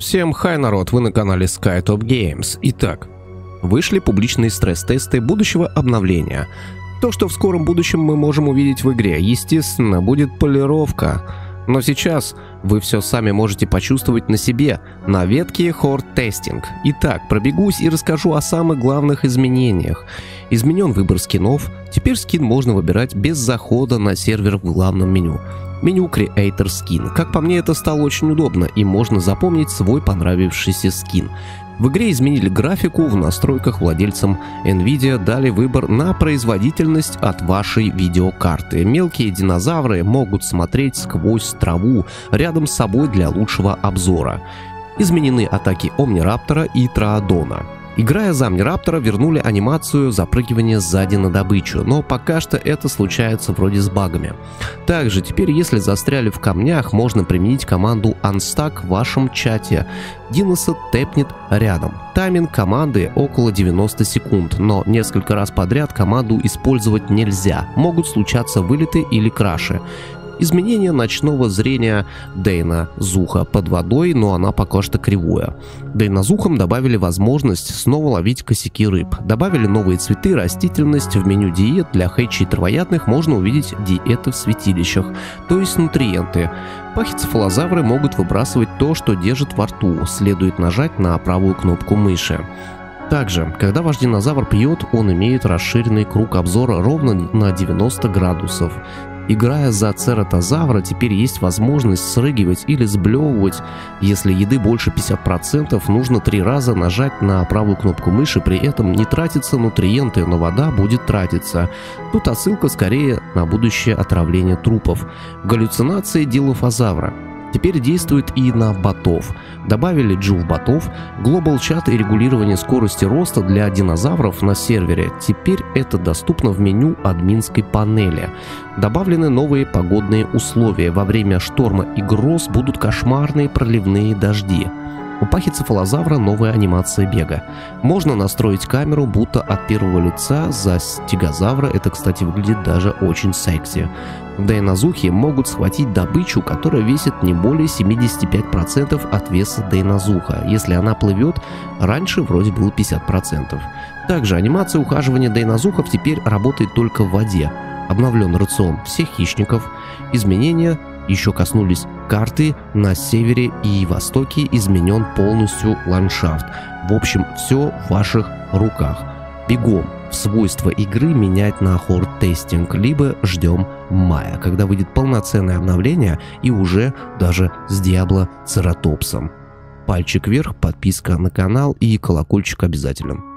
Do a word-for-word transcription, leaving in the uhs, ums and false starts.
Всем хай, народ, вы на канале Skytop Games. Итак, вышли публичные стресс-тесты будущего обновления. То, что в скором будущем мы можем увидеть в игре, естественно, будет полировка. Но сейчас вы все сами можете почувствовать на себе, на ветке Horde Testing. Итак, пробегусь и расскажу о самых главных изменениях. Изменен выбор скинов, теперь скин можно выбирать без захода на сервер в главном меню. Меню Creator Skin. Как по мне, это стало очень удобно, и можно запомнить свой понравившийся скин. В игре изменили графику, в настройках владельцам Nvidia дали выбор на производительность от вашей видеокарты. Мелкие динозавры могут смотреть сквозь траву рядом с собой для лучшего обзора. Изменены атаки Омнираптора и Троодона. Играя за Омнираптора, вернули анимацию запрыгивания сзади на добычу, но пока что это случается вроде с багами. Также теперь, если застряли в камнях, можно применить команду Unstuck в вашем чате. Диноса тэпнет рядом. Тайминг команды около девяноста секунд, но несколько раз подряд команду использовать нельзя, могут случаться вылеты или краши. Изменение ночного зрения Дейнозуха под водой, но она пока что кривое. Дейнозухам добавили возможность снова ловить косяки рыб. Добавили новые цветы, растительность. В меню диет для хэтчей и травоядных можно увидеть диеты в святилищах, то есть нутриенты. Пахицефалозавры могут выбрасывать то, что держит во рту. Следует нажать на правую кнопку мыши. Также, когда ваш динозавр пьет, он имеет расширенный круг обзора ровно на девяносто градусов. Играя за цератозавра, теперь есть возможность срыгивать или сблевывать. Если еды больше пятидесяти процентов, нужно три раза нажать на правую кнопку мыши, при этом не тратятся нутриенты, но вода будет тратиться. Тут отсылка скорее на будущее отравление трупов. Галлюцинации дилофазавра теперь действует и на ботов. Добавили джув ботов, глобал чат и регулирование скорости роста для динозавров на сервере. Теперь это доступно в меню админской панели. Добавлены новые погодные условия. Во время шторма и гроз будут кошмарные проливные дожди. У пахицефалозавра новая анимация бега. Можно настроить камеру будто от первого лица. За стегозавра это, кстати, выглядит даже очень секси. Дейнозухи могут схватить добычу, которая весит не более семидесяти пяти процентов от веса дейнозуха. Если она плывет, раньше вроде было пятьдесят процентов. Также анимация ухаживания дейнозухов теперь работает только в воде. Обновлен рацион всех хищников. Изменения еще коснулись карты. На севере и востоке изменен полностью ландшафт. В общем, все в ваших руках. Бегом в свойства игры менять на Horde Testing, либо ждем мая, когда выйдет полноценное обновление и уже даже с Диабло Цератопсом. Пальчик вверх, подписка на канал и колокольчик обязательно.